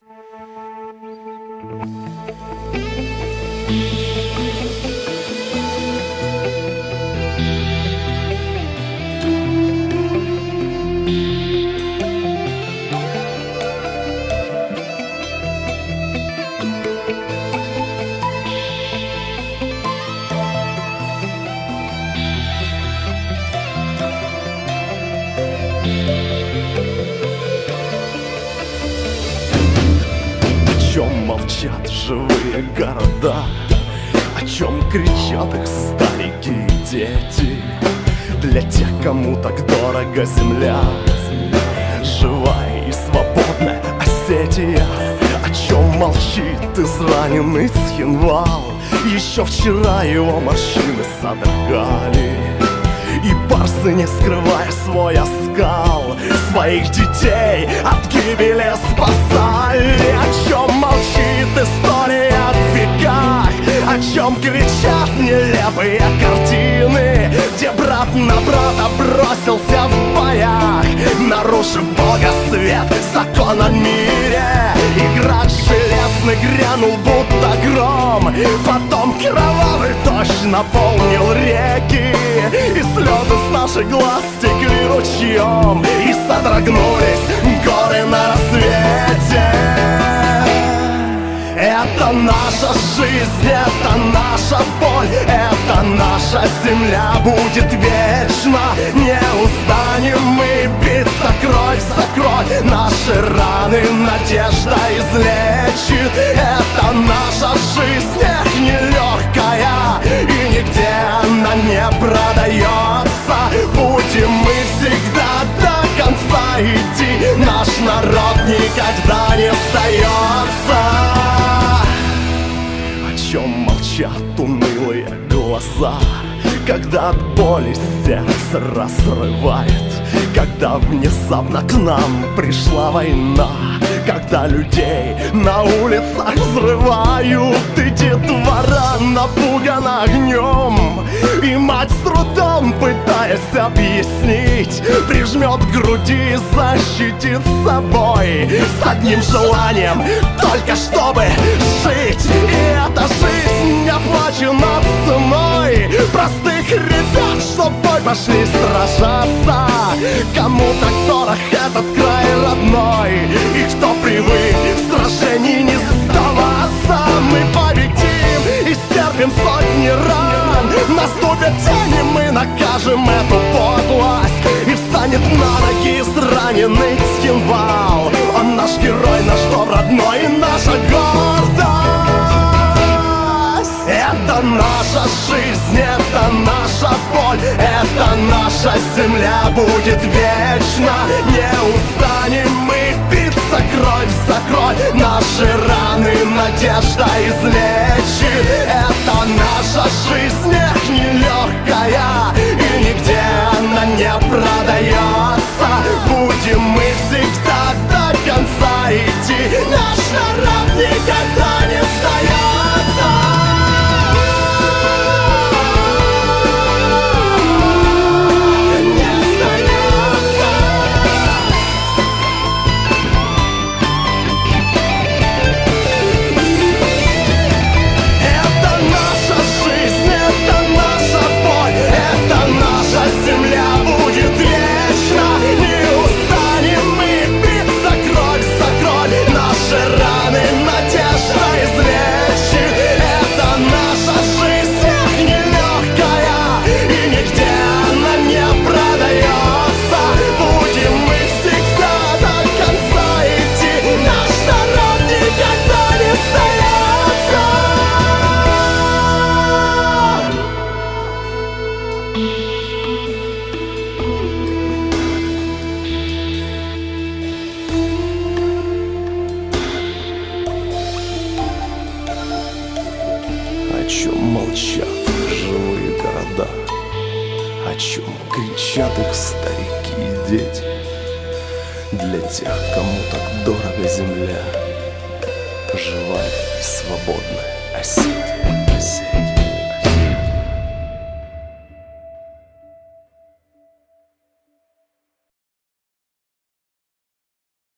О чем молчат живые города? О чем кричат их старики и дети? Для тех, кому так дорога земля, живая и свободная Осетия. О чем молчит израненный Цхинвал? Еще вчера его морщины содрогали, и барсы, не скрывая свой оскал, своих детей от гибели спасали. О чем молчит история в веках? О чем кричат нелепые картины, где брат на брата бросился в боях, нарушив Бога свет, закон о мире? И град железный грянул, будто гром, потом кровавый дождь наполнил реки, и слезы с наших глаз текли ручьем, и содрогнулись горы на рассвете. Это наша жизнь, это наша боль, это наша земля будет вечно. Не устанем мы биться кровь за кровь, наши раны надежда излечит. Это наша жизнь, эх, нелегкая, и нигде она не продается. Будем мы всегда до конца идти, наш народ никогда не сдается. О чем молчат унылые глаза, когда от боли сердце разрывает, когда внезапно к нам пришла война, когда людей на улицах взрывают, и детвора напугана огнем, и мать с трудом, пытаясь объяснить, прижмет к груди и защитит собой, с одним желанием, только чтобы жить. И эта жизнь не оплачена ценой простых ребят, что в бой пошли сражаться. Кому-то дорог этот край родной, и кто привык в сражении не сдаваться. Мы победим и стерпим сотни ран, наступят тени, мы накажем эту подлость, и встанет на ноги израненный Цхинвал. Он наш герой, наш дом родной и наша гордость. Это наша жизнь, это наша боль, это наша земля будет вечно. Не устанем мы биться кровь за кровь, наши раны надежда излечит. Это наша жизнь, эх, нелегкая, и нигде она не продается. Будем мы всегда до конца идти, наш народ никогда не сдается. О чем молчат живые города, о чем кричат их старики и дети? Для тех, кому так дорога земля, живая и свободная Осетия.